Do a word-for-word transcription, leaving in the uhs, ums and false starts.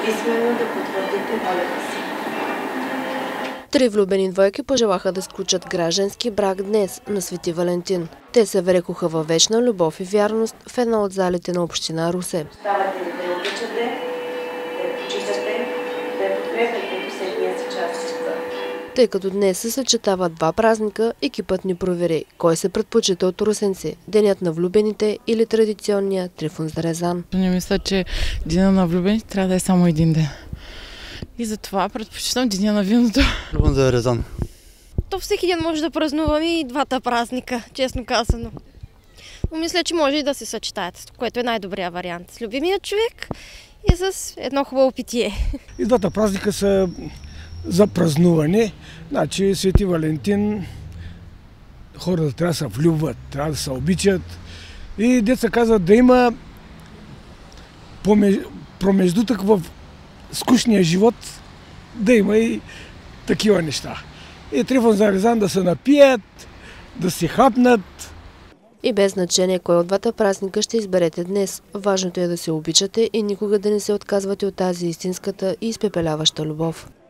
писмено да потвърдите волята си. Три влюбени двойки пожелаха да сключат граждански брак днес, на Свети Валентин. Те се врекоха във вечна любов и вярност в една от залите на община Русе. Ставате да я обичате, да я почитате, да я подкрепяте до всекия си час. Тъй като днес се съчетават два празника, екипът ни провери кой се предпочита от русенци – денят на влюбените или традиционния Трифун за Резан. Не мисля, че деня на влюбените трябва да е само един ден. И затова предпочитам деня на виното. Трифун за Резан. То всеки ден може да празнуваме и двата празника, честно казано. Но мисля, че може и да се съчетаят, което е най-добрият вариант. С любимия човек и с едно хубаво питие. И двата празника са за празнуване. Значи Свети Валентин, хората трябва да се влюбват, трябва да се обичат. И деца казват да има промеждутък в скучния живот, да има и такива неща. И Трифун за Резан да се напият, да се хапнат. И без значение кой от двата празника ще изберете днес. Важното е да се обичате и никога да не се отказвате от тази истинската и изпепеляваща любов.